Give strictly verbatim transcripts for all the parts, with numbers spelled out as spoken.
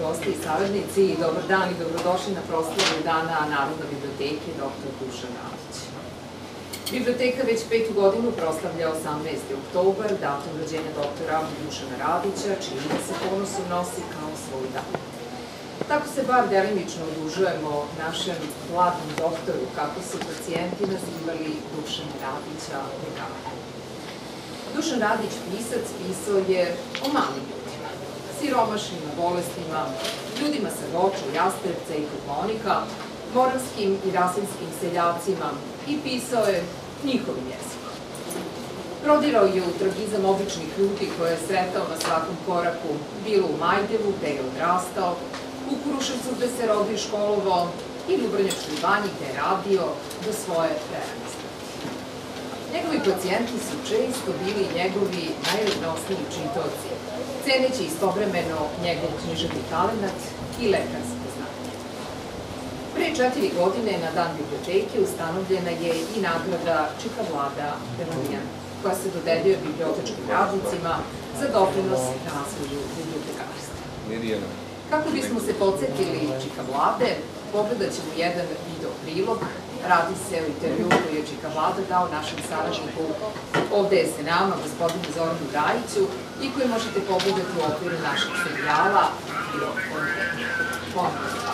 gosti i saradnici, dobar dan i dobrodošli na proslavu Dana Narodne biblioteke doktor Dušan Radić. Biblioteka već petu godinu proslavlja osamnaesti oktobar, datum rođenja doktora Dušana Radića, čiji ime se ponosom nosi kao svoj dan. Tako se bar delimično odužujemo našem mladom doktoru, kako su pacijenti nazivali Dušana Radića vekara. Dušan Radić, pisac, pisao je o malim ljudima, siromašnima, bolestima, ljudima sa Goča, Jastrepca i Kopaonika, moravskim i rasinskim seljacima i pisao je njihovim jezikom. Prodirao je u tragizam običnih ljudi koje je sretao na svakom koraku, bilo u Majdevu, gde je odrastao, u Kruševcu gde se rodio i školovao ili u Brnjačkoj banji gde je radio do svoje prerane smrti. Njegovi pacijenti su često bili njegovi najrednosniji čitaoci, ceneći istovremeno njegov književni talenat i lekarsko znanje. Pre četiri godine na Dan biblioteke ustanovljena je i nagrada Čika Vlada Belanijan, koja se dodeljuje bibliotečkim radnicima za doprinos razvoju bibliotekarstva. Kako bismo se podsjetili Čika Vlade, pogledat ćemo jedan video prilog. Radi se o intervju koji je Čika Vlada dao našem saradniku, ovde je se nama, gospodinu Zoranu Drajiću, i koji možete pogledati u okviru našeg serijala Bio on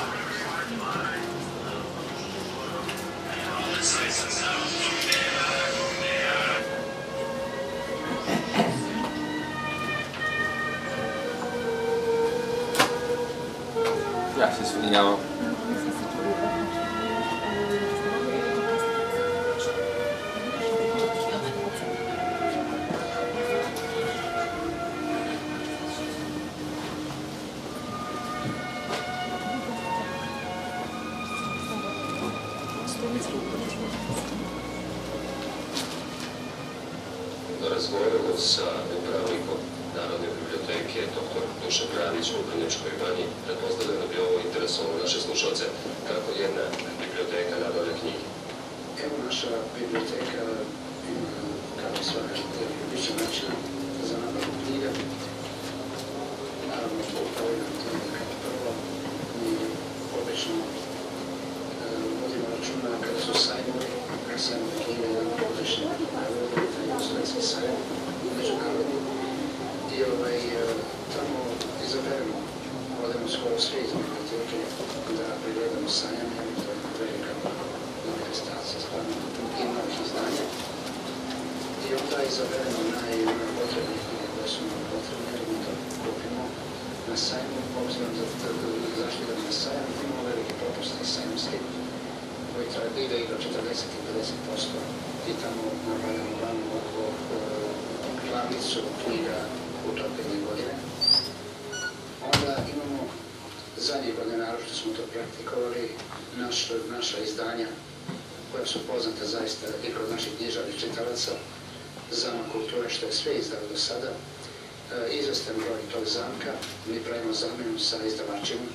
Ja se izvinjavam. Razgovaramo sa upravnikom Narodne biblioteke, doktor Dušan Radić u Brnjačkoj banji. Pretpostavljam da bi ovo interesovalo naše slušalce. Kako jedna biblioteka nabavlja knjige? Evo, naša biblioteka ima, kao i svaka, više načina za nabavu knjiga. Naravno, polovina knjiga kao prvo. Mi obično vodimo računa kada su sajmovi, kada sajmovi knjiga jedan godišnji nagradu, taj Jugoslovenski sajam, međunarodni. I tamo izaberemo, odemo skoro sve iz biblioteke da pregledamo sajame, to je velika manifestacija, stvarno i novih izdanja. I onda izaberemo najpotrebnije knjige koje su nam potrebne, jer mi to kupimo na sajmu, obzirom da zašto idemo na sajam, imamo velike propuste sajmski, koji ide i do četrdeset do pedeset posto i tamo nabavljamo glavnu oko glavnicu knjiga u toku jedne godine. Onda imamo zadnje godine, naravno što smo to praktikovali, naša izdanja koja su poznata zaista i kod naših književnih čitalaca, Zamak kulture, što je sve izdao do sada. Izvestan broj tog zamka, mi pravimo zamenu sa izdavačima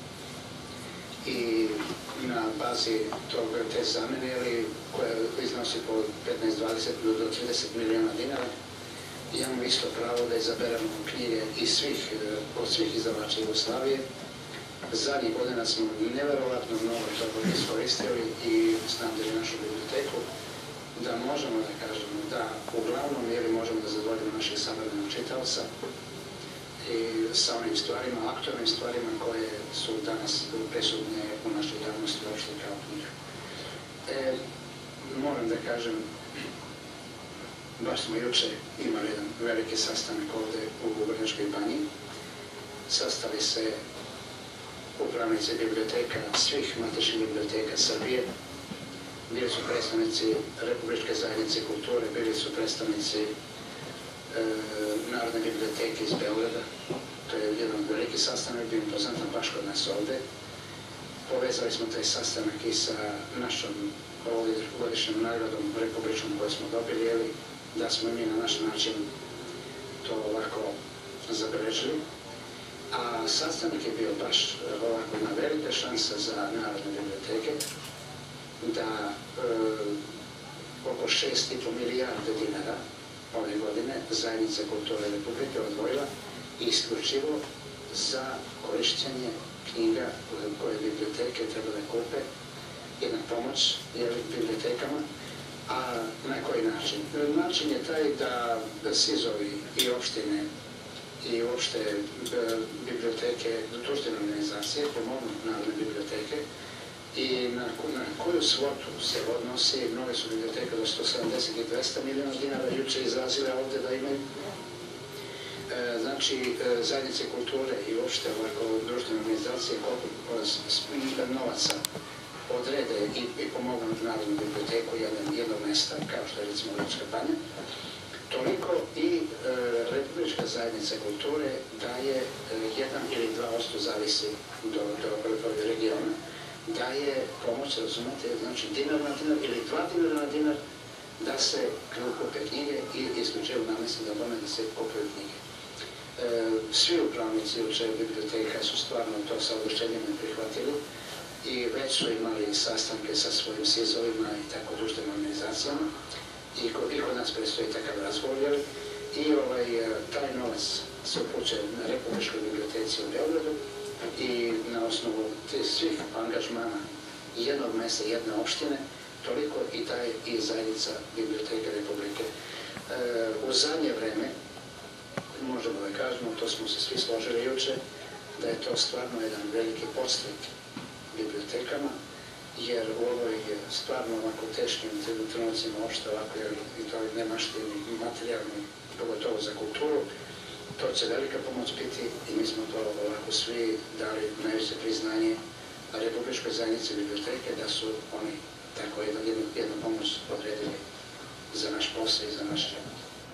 i na bazi te zamene, koja iznosi po petnaest, dvadeset do trideset miliona dinara, imamo isto pravo da izaberemo knjige od svih izdavača Jugoslavije. Zadnjih godina smo neverovatno mnogo toga iskoristili i snabdili našu biblioteku, da možemo da kažemo da uglavnom ili možemo da zadovoljimo naših savremenih čitaoca i sa onim stvarima, aktualnim stvarima koje su danas presudne u našoj javnosti uopšte kao knjiga. Moram da kažem, baš smo juče imali jedan veliki sastanak ovde u Brnjačkoj banji. Sastali se upravnici biblioteka, svih matičnih biblioteka Srbije. Bili su predstavnici Republičke zajednice kulture, bili su predstavnici Narodne biblioteke iz Beograda. To je jedan od velikih sastanak, bio impozantan baš kod nas ovde. Povezali smo taj sastanak i sa našom ovdje godišnjom nagradom republičnom koju smo dobili, da smo mi na naš način to ovako zabeležili. A sastanak je bio baš ovako jedna velika šansa za Narodne biblioteke da oko šest i po milijarde dinara ove godine Zajednica kulture Republike odvojila isključivo za korišćenje knjiga koje biblioteke treba da kupe, jedna pomoć bibliotekama, a na koji način? Način je taj da sizovi i opštine i uopšte biblioteke, društvene organizacije pomognu Narodne biblioteke i na koju svotu se odnosi. Mnoge su biblioteke do sto sedamdeset i dvesta miliona dinara juče izrazile ovde da imaju. Znači, zajednice kulture i uopšte ovako društvene organizacije koliko novaca odrede i pomognu Narodnu biblioteku jednog mesta, kao što je recimo Vrnjačka Banja, toliko i Republička zajednica kulture daje jedan ili dva posto zavisi do regiona, daje pomoć, razumete, znači dinar na dinar ili dva dinara na dinar da se kupe knjige i isključivo namesti da tome da se kupuju knjige. Svi upravnici uče biblioteka su stvarno to sa oduševljenjem prihvatili i već su imali sastanke sa svojim sizovima i tako društvenim organizacijama i kod nas predstoji takav razgovor i taj novac se upućuje na Republičkoj biblioteci u Beogradu i na osnovu svih angažmana jednog mesta, jedne opštine, toliko i taj i zajednica Biblioteke Republike. U zadnje vreme, možemo da kažemo, to smo se svi složili juče, da je to stvarno jedan veliki podstrek bibliotekama, jer u ovoj stvarno ovako teškim trenucima uopšte ovako i to nemaštini materijalni, pogotovo za kulturu, to će velika pomoć biti i mi smo to ovako svi dali najveće priznanje Republičkoj zajednici biblioteke da su oni tako jednu pomoć odredili za naš posao i za naš život.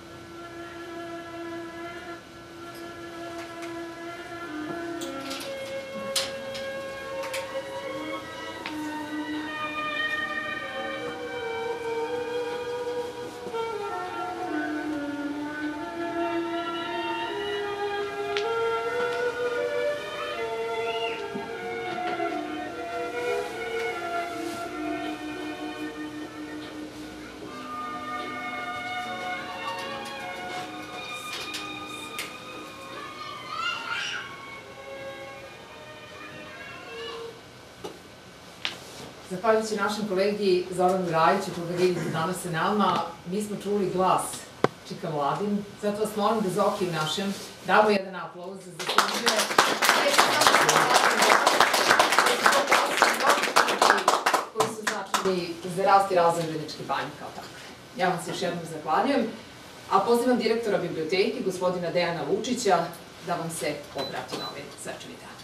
Zahvaljujući našem kolegi Zoranu Rajiću, koga vidite danas sa nama, mi smo čuli glas Čika Mladin, zato vas molim da Zoki našem damo jedan aplauz za zaslužuje. Koji su značajni za rast i razvoj Vrnjačke Banje kao tako. Ja vam se još jednom zahvaljujem, a pozivam direktora biblioteke, gospodina Dejana Vučića, da vam se obrati na ovaj svečani dan.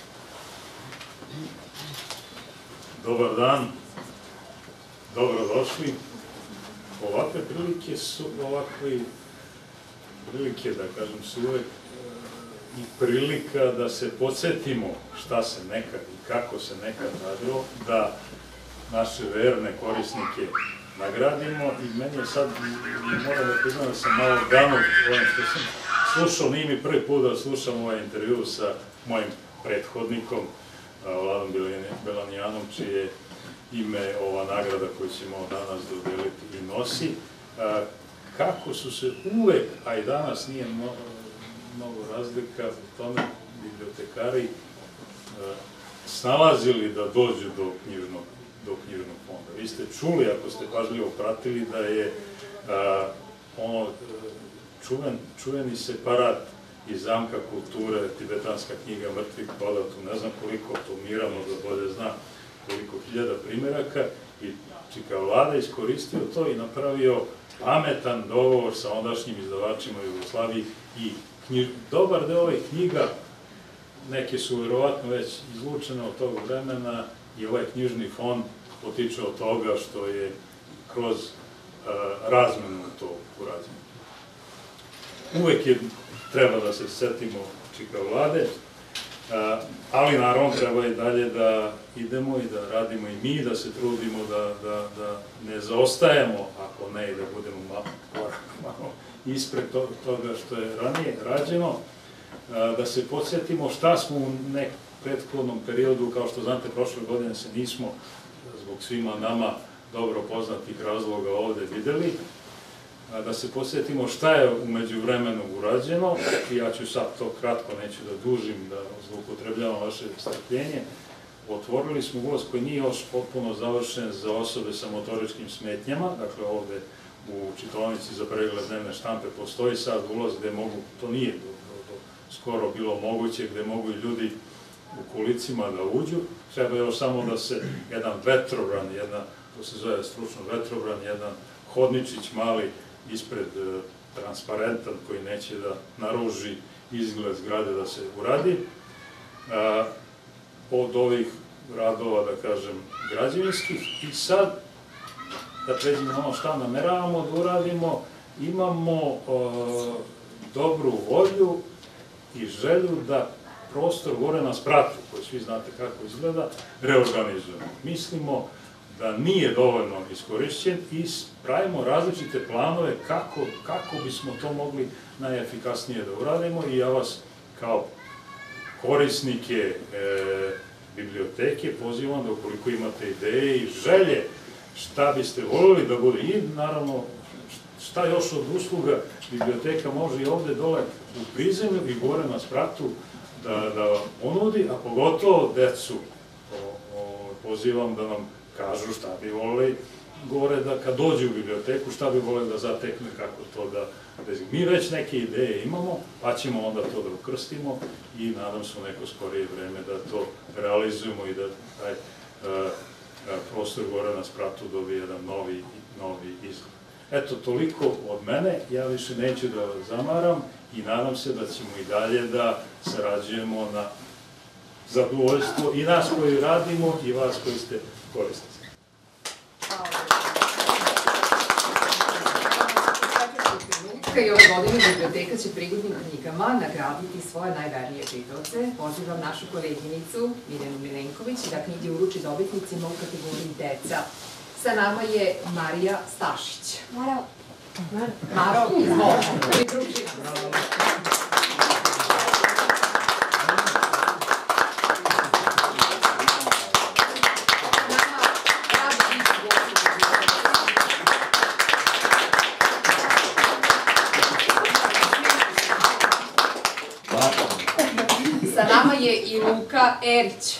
Dobar dan, dobrodošli. Ovakve prilike su, ovakve prilike, da kažem, su uvek i prilika da se podsjetimo šta se nekad i kako se nekad radilo, da naše verne korisnike nagradimo i meni je sad, moram da priznam da sam malo ganut ovim što sam slušao, nije mi prvi put da slušam ovaj intervju sa mojim prethodnikom, Vladom Belanijanom, čije ime ova nagrada koju ćemo danas dodeliti i nosi. Kako su se uvek, a i danas nije mnogo razlika u tome, bibliotekari snalazili da dođu do knjižnog fonda. Vi ste čuli, ako ste pažljivo pratili, da je ono čuveni separat iz Zamka kulture, tibetanska knjiga Mrtvih koda, tu ne znam koliko, to Mira možda bolje zna koliko hiljada primjeraka, i Čika Vlada iskoristio to i napravio pametan dogovor sa ondašnjim izdavačima u Jugoslaviji i dobar deo ovih knjiga, neke su verovatno već izlučene od tog vremena i ovaj knjižni fond potiče od toga što je kroz razmenu to urađeno. Uvek je treba da se setimo Čika Vlade, ali naravno treba i dalje da idemo i da radimo i mi, da se trudimo da ne zaostajemo, ako ne i da budemo malo ispred toga što je ranije rađeno, da se podsjetimo šta smo u nekom prethodnom periodu, kao što znate, prošle godine se nismo, zbog svima nama dobro poznatih razloga ovde videli, da se posjetimo šta je u međuvremenu urađeno, i ja ću sad to kratko, neću da dužim, da zloupotrebljavam vaše strpljenje. Otvorili smo ulaz koji nije još potpuno završen za osobe sa motoričkim smetnjama, dakle ovde u čitaonici za pregled dnevne štampe postoji sad ulaz gde mogu, to nije do, do, do skoro bilo moguće, gde mogu i ljudi u kolicima da uđu, treba još samo da se jedan vetrobran, jedna, to se zove stručno vetrobran, jedan hodničić mali ispred e, transparentan koji neće da naruži izgled zgrade da se uradi. E, od ovih radova, da kažem, građevinskih, i sad da pređemo ono šta nameravamo da uradimo, imamo e, dobru volju i želju da prostor gore na spratu, koji svi znate kako izgleda, reorganizujemo. Mislimo da nije dovoljno iskorišćen i pravimo različite planove kako, kako bismo to mogli najefikasnije da uradimo, i ja vas kao korisnike e, biblioteke pozivam da ukoliko imate ideje i želje šta biste voljeli da bude, i naravno šta još od usluga biblioteka može i ovde dole u prizemlju i gore na spratu da, da ponudi, a pogotovo decu o, o, pozivam da nam kažu šta bi voleli gore, da kad dođu u biblioteku šta bi voleli da zatekne, kako to da... Mi već neke ideje imamo, pa ćemo onda to da ukrstimo i nadam se u neko skorije vreme da to realizujemo i da taj uh, prostor gore na spratu dobije jedan novi, novi izgled. Eto, toliko od mene, ja više neću da vas zamaram i nadam se da ćemo i dalje da sarađujemo na zadovoljstvo i nas koji radimo i vas koji ste korisnici. I ove godine biblioteka će prigodnim knjigama nagraditi svoje najvernije čitaoce. Pozivam našu koleginicu Mirjanu Milenković da knjige uruči dobitnicima u kategoriji deca. Sa nama je Marija Stašić. Maro. Maro, izvolite. Pridruži nam. Sa nama je i Luka Erić.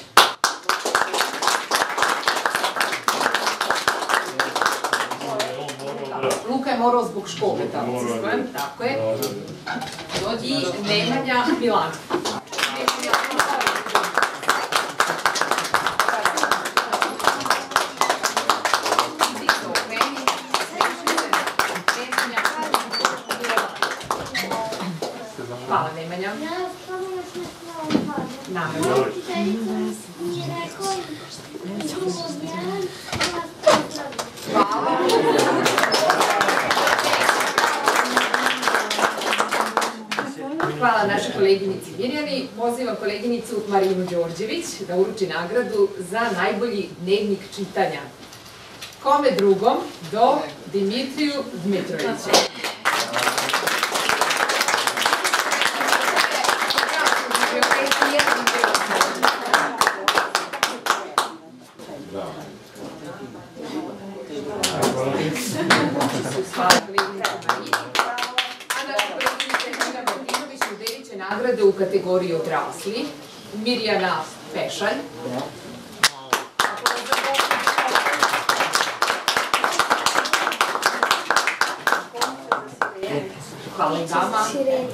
Luka je morao zbog škole, tako se zovem, tako je. I Nemanja Milanov. Hvala, Nemanja. Naravno. Hvala. Hvala našoj koleginici Mirjani. Pozivam koleginicu Marinu Đorđević da uruči nagradu za najbolji dnevnik čitanja. Kome drugom do Dimitriju Dmitrovića. Hvala koleginici Mariji. A naša koleginica Emina Martinović udelit će nagrade u kategoriji odrasli. Mirjana Pešalj. Hvala i vama.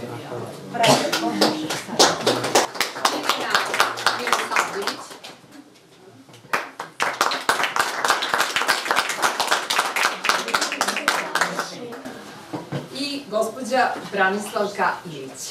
I gospođa Branislavka Ilić.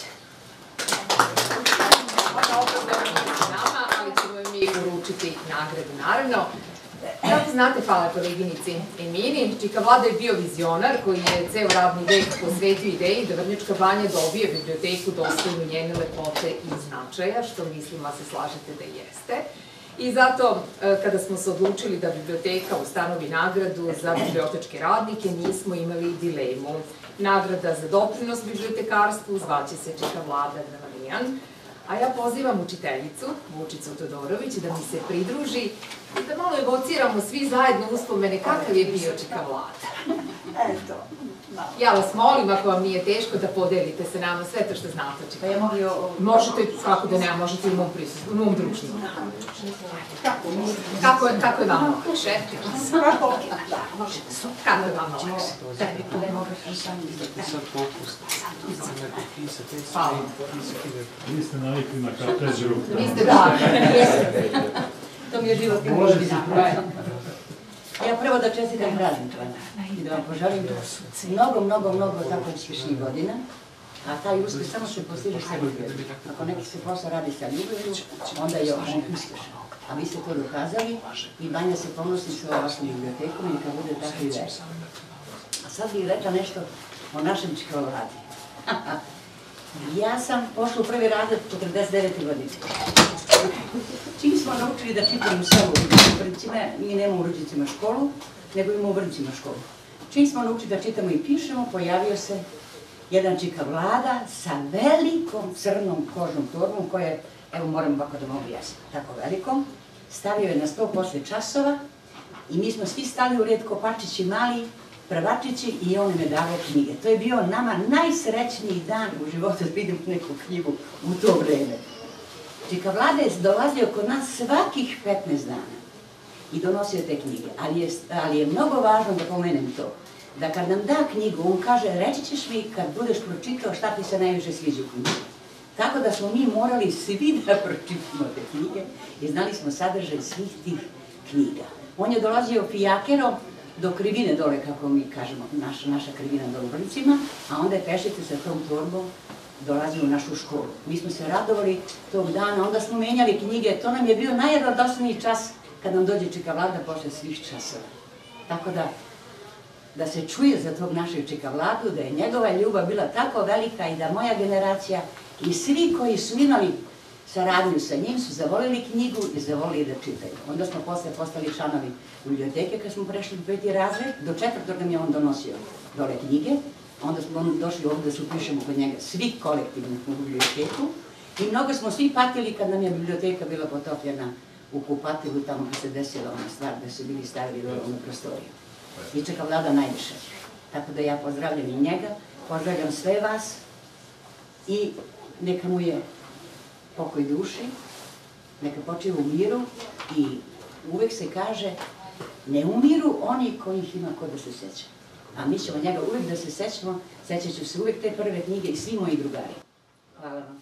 Ona opravljamo s nama, ali ćemo mi uručiti nagradu, naravno. Kako znate, hvala koleginici Emini, čika Vlada je bio vizionar koji je ceo radni vek posvetio ideji da Vrnjačka Banja dobije biblioteku dostojnu njene lepote i značaja, što mislim, a se slažete da jeste. I zato, kada smo se odlučili da biblioteka ustanovi nagradu za bibliotečke radnike, nismo imali dilemu. Nagrada za doprinos bibliotekarstvu zvaće se čika Vlada Gravanijan, a ja pozivam učiteljicu, Vučicu Todorović, da mi se pridruži i da malo evociramo svi zajedno uspomene kakav je bio čika Vlada. Eto, Ja vas molim, ako vam nije teško, da podelite sa nama sve to što znate. Pa ja mogu... Možete, kako da ne, možete u mom prisustvu, u mom društvu. Kako je, kako je vama lakše? Kako je vama lakše? Hvala. Vi ste navikli na kateđu. Vi ste da. To mi je životni godina. Ja prvo da čestitam prazničan i da vam poželim mnogo, mnogo, mnogo tako uspješnih godina, a taj uspjeh samo se postiže sa ljubavlju. Ako neki se posao radi sa ljubavlju, onda je on uspješan. A vi ste to dokazali i Banja se ponosi sa vašom bibliotekom i neka bude tako i već. A sad bih rekla nešto o našem čokoladi. Ja sam pošla u prvi razred četrdeset devete godine. Čim smo naučili da čitamo samo u vrncima, mi nemamo u Vrđicima školu, nego imamo u Vrncima školu. Čim smo naučili da čitamo i pišemo, pojavio se jedan čika Vlada sa velikom crnom kožnom torbom, koja je, evo moram ovako da mogu jasno, tako velikom, stavio je na sto posle časova i mi smo svi stali u red kopačići mali, prvačići i on je davao knjige. To je bio nama najsrećniji dan u životu da vidim neku knjigu u to vreme. Čika Vlada je dolazio kod nas svakih petnaest dana i donosio te knjige, ali je, ali je mnogo važno da pomenem to, da kad nam da knjigu, on kaže, reći ćeš mi kad budeš pročitao šta ti se najviše sviđa u knjigi. Tako da smo mi morali svi da pročitamo te knjige i znali smo sadržaj svih tih knjiga. On je dolazio fijakerom do krivine dole, kako mi kažemo, naša, naša krivina dole u Vrncima, a onda je pešice sa tom torbom dolazili u našu školu. Mi smo se radovali tog dana, onda smo menjali knjige, to nam je bio najradosniji čas kad nam dođe čika Vlada posle svih časova. Tako da, da se čuje za tog našeg čika Vladu, da je njegova ljubav bila tako velika i da moja generacija i svi koji su imali saradnju sa njim su zavolili knjigu i zavolili da čitaju. Onda smo posle postali članovi biblioteke kad smo prešli u peti razred, do četvrtog nam je on donosio dole knjige, onda smo došli ovdje da se upišemo kod njega svi kolektivno u biblioteku i mnogo smo svi patili kad nam je biblioteka bila potopljena u kupatilu, tamo gdje se desila ona stvar, gdje su bili stavili dole na prostoriju. I čeka Vlada najviše. Tako da ja pozdravljam i njega, pozdravljam sve vas i neka mu je pokoj duši, neka počiva u miru i uvek se kaže ne umiru oni kojih ima ko da se seća. A mi ćemo njega uvek da se sećamo, sećat ću se uvek te prve knjige i svi moji drugari. Hvala vam.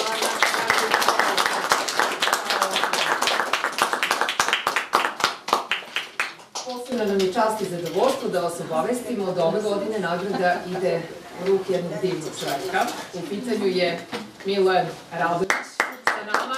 Posebno nam je čast i zadovoljstvo da vas obavestimo da ove godine nagrada ide u ruke jednog divnog čovjeka. U pitanju je Miloje Radović sa nama.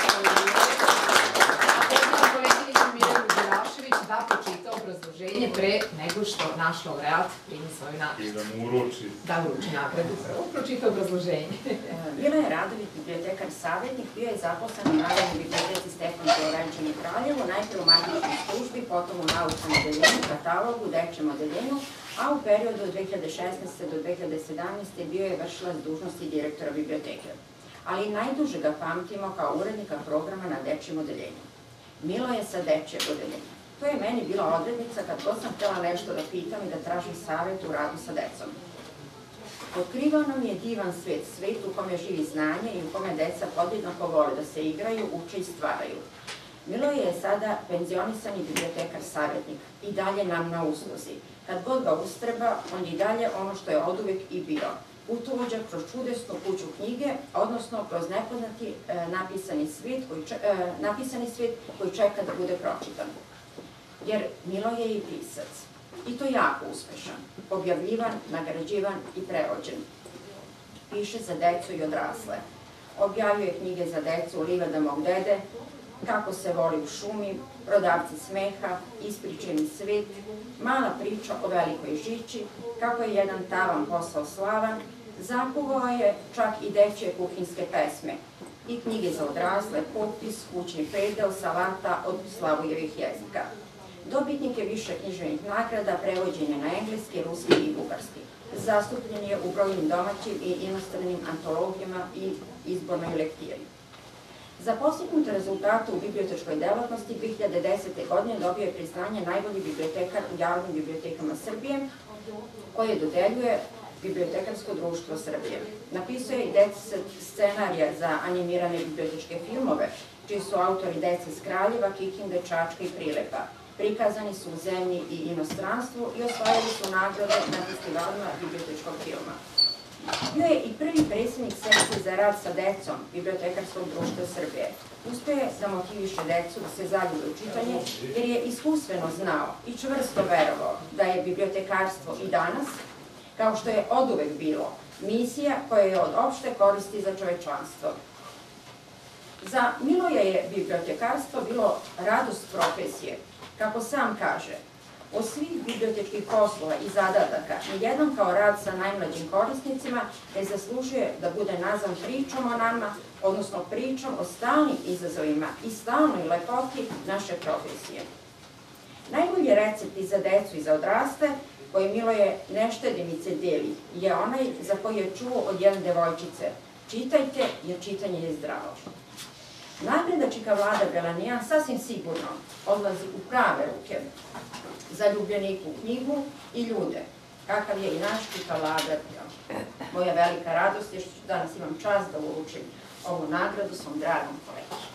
A pozivam koleginicu Mirjanu Đerašević da pročita obrazloženje pre nego što naš laureat primi svoju nagradu. I da mu uruči. Da uruči nagradu prvo. Pročita obrazloženje. Miloje Radović, bibliotekar savjetnik, bio je zaposlen u Narodnoj biblioteci Stefan Lorenčan u Kraljevu, najpre u matičnoj službi, potom u naučnom odeljenju, katalogu, dečjem odeljenju, a u periodu od dve hiljade šesnaeste do dve hiljade sedamnaeste bio je vršilac dužnosti direktora biblioteke. Ali najduže ga pamtimo kao urednika programa na dečjem odeljenju. Milo je sa dečjeg odeljenja. To je meni bila odrednica kad god sam htjela nešto da pitam i da tražim savjet u radu sa decom. Otkrivao nam je divan svet, svet u kome živi znanje i u kome deca podjednako vole da se igraju, uče i stvaraju. Miloje je sada penzionisani bibliotekar savjetnik i dalje nam na usluzi. Kad god ga ustreba, on je i dalje ono što je oduvek i bio. Putovođa kroz čudesnu kuću knjige, odnosno kroz nepoznati e, napisani, svijet koji če, e, napisani svijet koji čeka da bude pročitan. Jer Miloje je i pisac. I to jako uspešan, objavljivan, nagrađivan i prevođen. Piše za decu i odrasle. Objavljuje knjige za decu Livada mog dede, Kako se voli u šumi, Prodavci smeha, Ispričani svet, Mala priča o velikoj žiči, Kako je jedan tavan postao slavan, zakuvao je čak i dečje kuhinjske pesme i knjige za odrasle, Popis, Kućni predel, Salata od Slavojevih jezika. Dobitnik je više književnih nagrada, prevođenje na engleski, ruski i bugarski. Zastupljen je u brojnim domaćim i inostranim antologijama i izbornoj lektiri. Za postignute rezultate u bibliotečkoj delatnosti dve hiljade desete. godine dobio je priznanje najbolji bibliotekar u javnim bibliotekama Srbije, koje dodeljuje Bibliotekarsko društvo Srbije. Napisao je i deset scenarija za animirane bibliotečke filmove, čiji su autori Deca iz Kraljeva, Kikinde, Čačka i Prilepa. Prikazani su u zemlji i inostranstvu i osvajali su nagrade na festivalima bibliotečkog filma. Bio je i prvi predsjednik sekcije za rad sa decom Bibliotekarskog društva Srbije. Uspeo je da motiviše decu da se zaljube u čitanje, jer je iskustveno znao i čvrsto verovao da je bibliotekarstvo i danas, kao što je oduvek bilo, misija koja je od opšte koristi za čovečanstvo. Za Miloja je bibliotekarstvo bilo radost profesije. Kako sam kaže, od svih bibliotečkih poslova i zadataka, nijedan kao rad sa najmlađim korisnicima ne zaslužuje da bude nazvan pričom o nama, odnosno pričom o stalnim izazovima i stalnoj lepoti naše profesije. Najbolji recepti za decu i za odraste, koji Miloje neštedimice deli, je onaj za koji je čuo od jedne devojčice: čitajte, jer čitanje je zdravo. Nagrada Čika Vlada Belanija sasvim sigurno odlazi u prave ruke zaljubljeniku u knjigu i ljude, kakav je i naš Čika Vlada. Moja velika radost je što danas imam čast da uručim ovu nagradu svom dragom kolegi.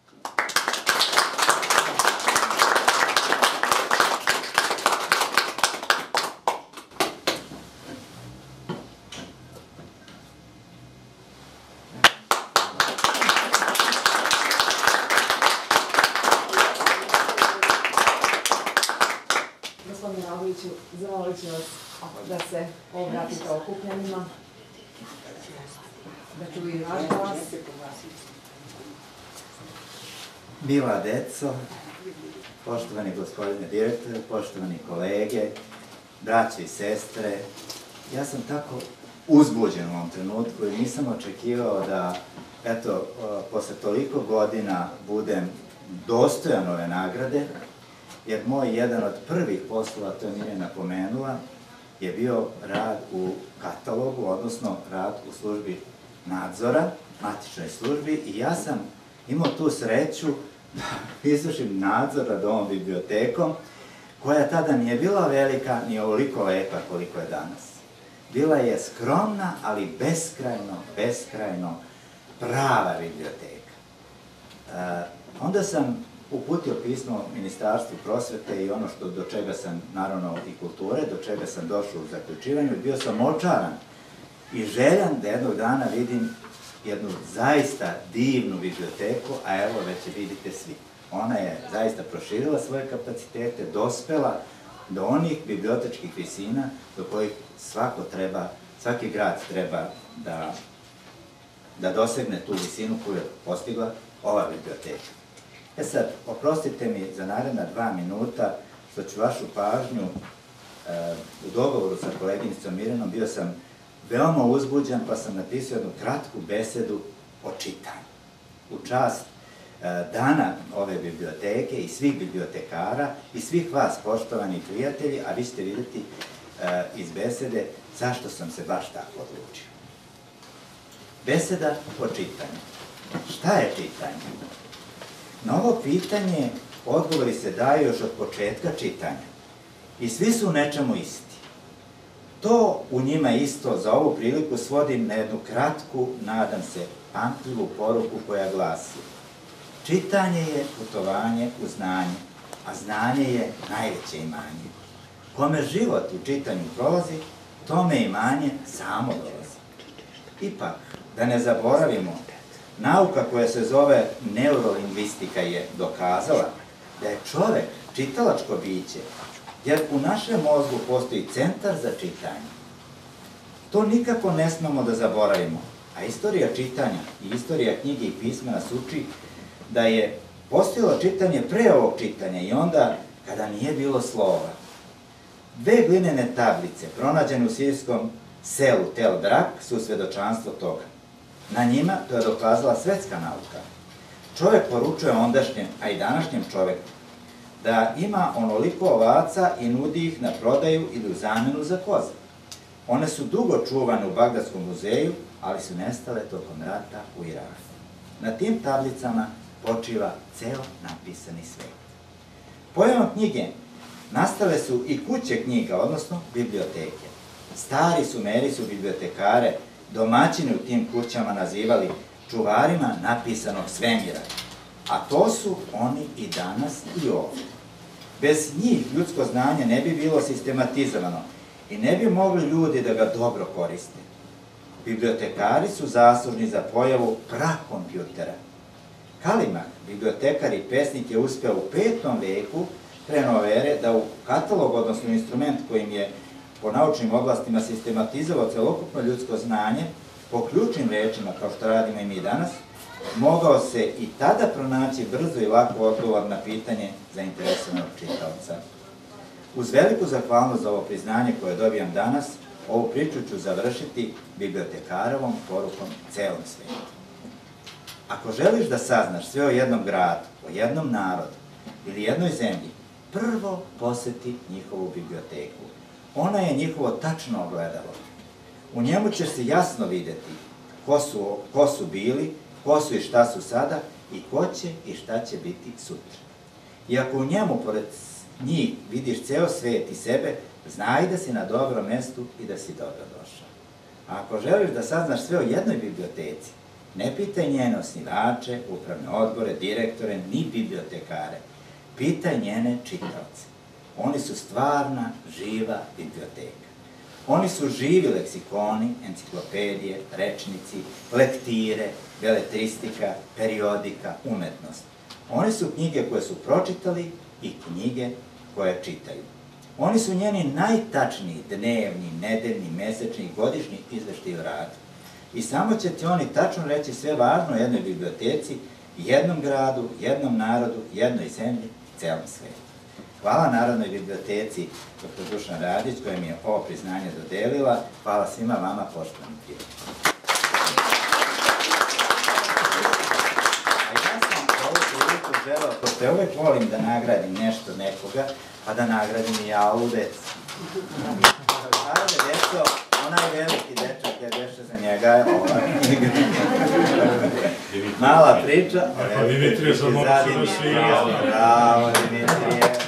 Zamolit ću vas da se obratite okupljenima, da čuju i vaš glas. Mila deco, poštovani gospodine direktore, poštovani kolege, braće i sestre, ja sam tako uzbuđen u ovom trenutku i nisam očekivao da, eto, posle toliko godina budem dostojan ove nagrade, jer moj jedan od prvih poslova, to je Mirjana pomenula, je bio rad u katalogu, odnosno rad u službi nadzora, matičnoj službi, i ja sam imao tu sreću da izvršim nadzor nad ovom bibliotekom, koja tada nije bila velika, ni ovoliko lepa koliko je danas. Bila je skromna, ali beskrajno, beskrajno prava biblioteka. Onda sam uputio pismo Ministarstvu prosvete i ono što do čega sam, naravno i kulture, do čega sam došao u zaključivanju, bio sam očaran i željan da jednog dana vidim jednu zaista divnu biblioteku, a evo već je vidite svi. Ona je zaista proširila svoje kapacitete, dospela do onih bibliotečkih visina do kojih svako treba, svaki grad treba da, da dosegne tu visinu koju je postigla ova biblioteka. E sad, oprostite mi za naredna dva minuta što ću vašu pažnju, e, u dogovoru sa koleginicom Mirjanom bio sam veoma uzbuđen, pa sam napisao jednu kratku besedu o čitanju. U čast e, dana ove biblioteke i svih bibliotekara i svih vas, poštovani prijatelji, a vi ćete vidjeti e, iz besede zašto sam se baš tako odlučio. Beseda o čitanju. Šta je čitanje? Na ovo pitanje odgovori se daju još od početka čitanja i svi su u nečemu isti. To u njima isto za ovu priliku svodim na jednu kratku, nadam se, pamtljivu poruku koja glasi: čitanje je putovanje u znanje, a znanje je najveće imanje. Kome život u čitanju prolazi, tome imanje samo dolazi. Ipak, da ne zaboravimo, nauka koja se zove neurolingvistika je dokazala da je čovek čitalačko biće, jer u našem mozgu postoji centar za čitanje. To nikako ne smemo da zaboravimo, a istorija čitanja i istorija knjige i pisma nas uči da je postojalo čitanje pre ovog čitanja i onda kada nije bilo slova. Dve glinene tablice pronađene u sirijskom selu Tel Brak su svedočanstvo toga. Na njima to je dokazala svetska nauka. Čovek poručuje ondašnjem, a i današnjem čoveku, da ima onoliko ovaca i nudi ih na prodaju ili u zamenu za koze. One su dugo čuvane u Bagdadskom muzeju, ali su nestale tokom rata u Iraku. Na tim tablicama počiva ceo napisani svet. Pojavom knjige nastale su i kuće knjiga, odnosno biblioteke. Stari Sumeri su bibliotekare, domaćini u tim kućama nazivali čuvarima napisanog svemira, a to su oni i danas i ovdje. Bez njih ljudsko znanje ne bi bilo sistematizovano i ne bi mogli ljudi da ga dobro koriste. Bibliotekari su zaslužni za pojavu prakompjutera. Kalimah, bibliotekar i pesnik, je uspeo u petom veku pre nove ere da u katalog, odnosno instrument kojim je po naučnim oblastima sistematizovao celokupno ljudsko znanje, po ključnim rečima, kao što radimo i mi danas, mogao se i tada pronaći brzo i lako odgovor na pitanje zainteresovanog čitaoca. Uz veliku zahvalnost za ovo priznanje koje dobijam danas, ovu priču ću završiti bibliotekarovom porukom celom svijetu. Ako želiš da saznaš sve o jednom gradu, o jednom narodu ili jednoj zemlji, prvo poseti njihovu biblioteku. Ona je njihovo tačno ogledalo. U njemu ćeš se jasno videti ko su, ko su bili, ko su i šta su sada i ko će i šta će biti sutra. I ako u njemu, pored njih, vidiš ceo svet i sebe, znaj da si na dobrom mestu i da si dobro došao. A ako želiš da saznaš sve o jednoj biblioteci, ne pitaj njene osnivače, upravne odbore, direktore, ni bibliotekare. Pitaj njene čitaoce. Oni su stvarna, živa biblioteka. Oni su živi leksikoni, enciklopedije, rečnici, lektire, beletristika, periodika, umetnost. Oni su knjige koje su pročitali i knjige koje čitaju. Oni su njeni najtačniji dnevni, nedeljni, mesečni, godišnji izveštaji o radu. I samo će ti oni tačno reći sve važno o jednoj biblioteci, jednom gradu, jednom narodu, jednoj zemlji i celom svetu. Hvala Narodnoj biblioteci doktor Dušan Radić koja mi je ovo priznanje dodelila. Hvala svima vama, poštovani prijatelji. A ja sam ovu priliku želeo, pošto ja uvek volim da nagradim nešto nekoga, pa da nagradim i ja ovu decu. Ajde, deco, onaj veliki dečak, ja beše za njega, ova knjiga. Mala priča. Pa Dimitrije sam mogu se da svira. Bravo, Dimitrije.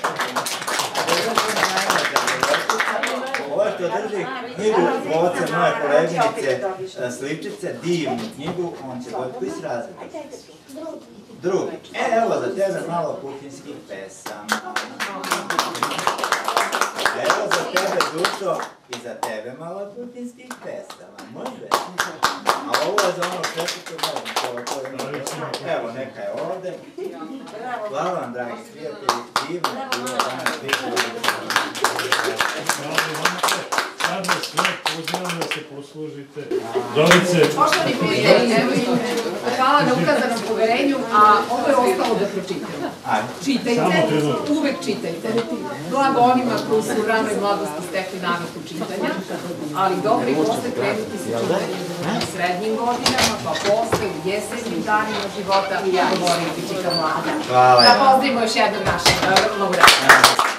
Ovo što drži knjigu oca moje koleginice Sličice, divnu knjigu, on će dobiti koji si razred? Drugi. E, evo za tebe malo kuhinskih pesama. Evo za tebe, Dušo, i za tebe malo kuhinskih pesama. Može? A ovo je za ono četvrto mogu. Evo, neka je ovde. Hvala vam, dragi prijatelji. Divno, divno, danas biti. Sad vas sve pozivam da se poslužite. Zorice. Poštovani prijatelji, hvala na ukazanom poverenju, a ovo je ostalo da pročitamo. Čitajte, uvek čitajte. Blago onima koji su u ranoj mladosti stekli naviku čitanja, ali dobro i posle krenuti se čitanjem u srednjim godinama, pa posle u jesenjim danima života govoriti čita mlada. Hvala. Da pozdravimo još jednog našeg laureata.